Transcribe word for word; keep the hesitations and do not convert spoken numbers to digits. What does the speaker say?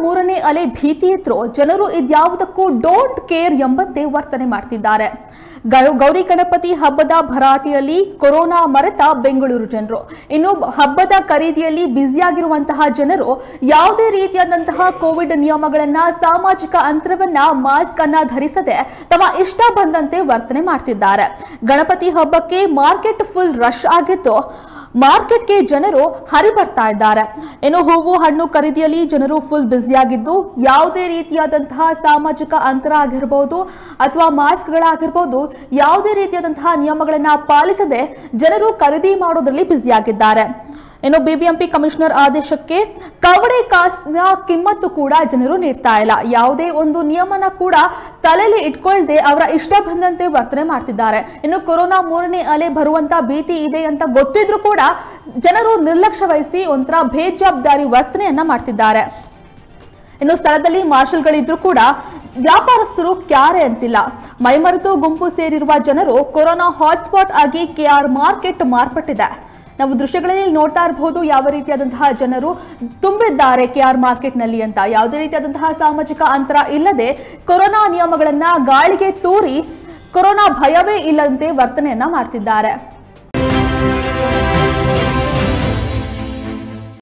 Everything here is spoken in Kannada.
ಮೂರನೇ ಅಲೆ ಭೀತಿ ಇದ್ರೂ ಜನರು ಇದ್ಯಾವುದಕ್ಕೂ ಡೋಂಟ್ ಕೇರ್ ಎಂಬಂತೆ ವರ್ತನೆ ಮಾಡ್ತಿದ್ದಾರೆ. ಗೌರಿ ಗಣಪತಿ ಹಬ್ಬದ ಭರಾಟೆಯಲ್ಲಿ ಕೊರೋನಾ ಮರೆತ ಬೆಂಗಳೂರು ಜನರು. ಇನ್ನು ಹಬ್ಬದ ಖರೀದಿಯಲ್ಲಿ ಬ್ಯುಸಿಯಾಗಿರುವಂತಹ ಜನರು ಯಾವುದೇ ರೀತಿಯಾದಂತಹ ಕೋವಿಡ್ ನಿಯಮಗಳನ್ನ, ಸಾಮಾಜಿಕ ಅಂತರವನ್ನ, ಮಾಸ್ಕ್ ಅನ್ನ ಧರಿಸದೆ ತಮ್ಮ ಇಷ್ಟ ಬಂದಂತೆ ವರ್ತನೆ ಮಾಡ್ತಿದ್ದಾರೆ. ಗಣಪತಿ ಹಬ್ಬಕ್ಕೆ ಮಾರ್ಕೆಟ್ ಫುಲ್ ರಶ್ ಆಗಿದ್ದು ಮಾರ್ಕೆಟ್ಗೆ ಜನರು ಹರಿಬರ್ತಾ ಇದ್ದಾರೆ. ಇನ್ನು ಹೂವು ಹಣ್ಣು ಖರೀದಿಯಲ್ಲಿ ಜನರು ಫುಲ್ ಬ್ಯುಸಿಯಾಗಿದ್ದು ಯಾವುದೇ ರೀತಿಯಾದಂತಹ ಸಾಮಾಜಿಕ ಅಂತರ ಆಗಿರಬಹುದು ಅಥವಾ ಮಾಸ್ಕ್ಗಳಾಗಿರಬಹುದು, ಯಾವುದೇ ರೀತಿಯಾದಂತಹ ನಿಯಮಗಳನ್ನ ಪಾಲಿಸದೆ ಜನರು ಖರೀದಿ ಮಾಡೋದ್ರಲ್ಲಿ ಬ್ಯುಸಿಯಾಗಿದ್ದಾರೆ. ಇನ್ನು ಬಿಬಿಎಂಪಿ ಕಮಿಷನರ್ ಆದೇಶಕ್ಕೆ ಕವಡೆ ಕಾಸಿನ ಕಿಮ್ಮತ್ತು ಕೂಡ ಜನರು ನೀಡ್ತಾ ಇಲ್ಲ. ಯಾವುದೇ ಒಂದು ನಿಯಮನ ಕೂಡ ತಲೆಯಲ್ಲಿ ಇಟ್ಕೊಳ್ಳದೆ ಅವರ ಇಷ್ಟ ಬಂದಂತೆ ವರ್ತನೆ ಮಾಡ್ತಿದ್ದಾರೆ. ಇನ್ನು ಕೊರೋನಾ ಮೂರನೇ ಅಲೆ ಬರುವಂತ ಭೀತಿ ಇದೆ ಅಂತ ಗೊತ್ತಿದ್ರೂ ಕೂಡ ಜನರು ನಿರ್ಲಕ್ಷ್ಯ ವಹಿಸಿ ಒಂಥರ ಬೇಜವಾಬ್ದಾರಿ ವರ್ತನೆಯನ್ನ ಮಾಡ್ತಿದ್ದಾರೆ. ಇನ್ನು ಸ್ಥಳದಲ್ಲಿ ಮಾರ್ಷಲ್ಗಳಿದ್ರೂ ಕೂಡ ವ್ಯಾಪಾರಸ್ಥರು ಕ್ಯಾರೆ ಅಂತಿಲ್ಲ. ಮೈಮರೆತು ಗುಂಪು ಸೇರಿರುವ ಜನರು ಕೊರೋನಾ ಹಾಟ್ಸ್ಪಾಟ್ ಆಗಿ ಕೆಆರ್ ಮಾರ್ಕೆಟ್ ಮಾರ್ಪಟ್ಟಿದೆ. ನಾವು ದೃಶ್ಯಗಳಲ್ಲಿ ನೋಡ್ತಾ ಇರಬಹುದು ಯಾವ ರೀತಿಯಾದಂತಹ ಜನರು ತುಂಬಿದ್ದಾರೆ ಕೆಆರ್ ಮಾರ್ಕೆಟ್ನಲ್ಲಿ ಅಂತ. ಯಾವುದೇ ರೀತಿಯಾದಂತಹ ಸಾಮಾಜಿಕ ಅಂತರ ಇಲ್ಲದೆ ಕೊರೋನಾ ನಿಯಮಗಳನ್ನ ಗಾಳಿಗೆ ತೂರಿ ಕೊರೋನಾ ಭಯವೇ ಇಲ್ಲದಂತೆ ವರ್ತನೆಯನ್ನ ಮಾಡ್ತಿದ್ದಾರೆ.